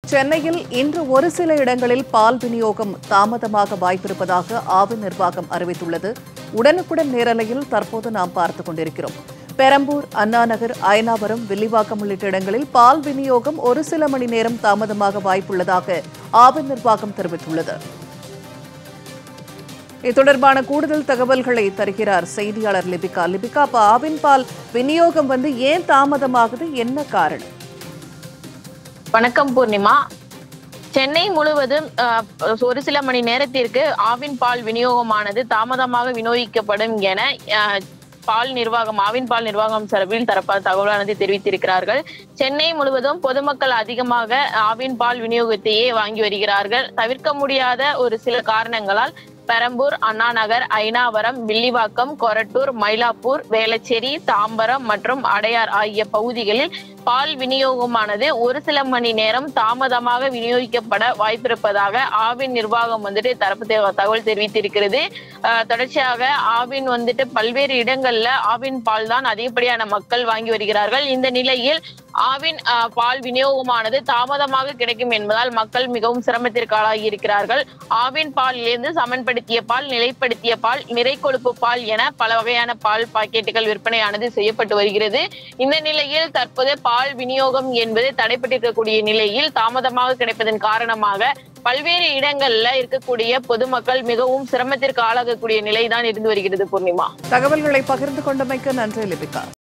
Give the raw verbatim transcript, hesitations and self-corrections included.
சென்னையில் இன்று ஒரு சில இடங்களில் பால் விநியோகம் தாமதமாக வாய்ப்பிருப்பதாக ஆவின் நிர்வாகம் அறிவித்துள்ளது. உடனுக்குடன் நேரலையில் தற்போது நாம் பார்த்துக் கொண்டிருக்கிறோம். பெரம்பூர், அண்ணாநகர், அயனாவரம், வில்லிவாக்கம் உள்ளிட்ட இடங்களில் பால் விநியோகம் ஒரு சில மணி நேரம் தாமதமாக வாய்ப்புள்ளதாக ஆவின் நிர்வாகம் தெரிவித்துள்ளது. இது தொடர்பான கூடுதல் தகவல்களை தருகிறார் செய்தியாளர் லிபிகா. லிபிகா, அப்ப ஆவின் பால் விநியோகம் வந்து ஏன் தாமதமாகுது, என்ன காரணம்? வணக்கம் பூர்ணிமா. சென்னை முழுவதும் ஒரு சில மணி நேரத்திற்கு ஆவின் பால் விநியோகமானது தாமதமாக விநியோகிக்கப்படும் என பால் நிர்வாகம் ஆவின் பால் நிர்வாகம் சார்பில் தரப்பான தகவலானது தெரிவித்திருக்கிறார்கள். சென்னை முழுவதும் பொதுமக்கள் அதிகமாக ஆவின் பால் விநியோகத்தையே வாங்கி வருகிறார்கள். தவிர்க்க முடியாத ஒரு சில காரணங்களால் பெரம்பூர், அண்ணாநகர், அயனாவரம், வில்லிவாக்கம், கொரட்டூர், மயிலாப்பூர், வேளச்சேரி, தாம்பரம் மற்றும் அடையார் ஆகிய பகுதிகளில் பால் விநியோகமானது ஒரு சில மணி நேரம் தாமதமாக விநியோகிக்கப்பட வாய்ப்பிருப்பதாக ஆவின் நிர்வாகம் வந்துட்டு தரப்பு தகவல் தெரிவித்திருக்கிறது. தொடர்ச்சியாக ஆவின் வந்துட்டு பல்வேறு இடங்கள்ல ஆவின் பால் தான் அதிகப்படியான மக்கள் வாங்கி வருகிறார்கள். இந்த நிலையில் ஆவின் பால் விநியோகமானது தாமதமாக கிடைக்கும் என்பதால் மக்கள் மிகவும் சிரமத்திற்கு ஆளாகி இருக்கிறார்கள். ஆவின் பாலிலிருந்து சமன்படுத்திய பால், நிலைப்படுத்திய பால், நிறை கொழுப்பு பால் என பல வகையான பால் பாக்கெட்டுகள் விற்பனையானது செய்யப்பட்டு வருகிறது. இந்த நிலையில் தற்போது பால் விநியோகம் என்பது தடைப்பட்டிருக்கக்கூடிய நிலையில் தாமதமாக கிடைப்பதன் காரணமாக பல்வேறு இடங்கள்ல இருக்கக்கூடிய பொதுமக்கள் மிகவும் சிரமத்திற்கு ஆளாகக்கூடிய நிலைதான் இருந்து வருகிறது. பூர்ணிமா, தகவல்களை பகிர்ந்து கொண்டமைக்கு நன்றி லிபிகா.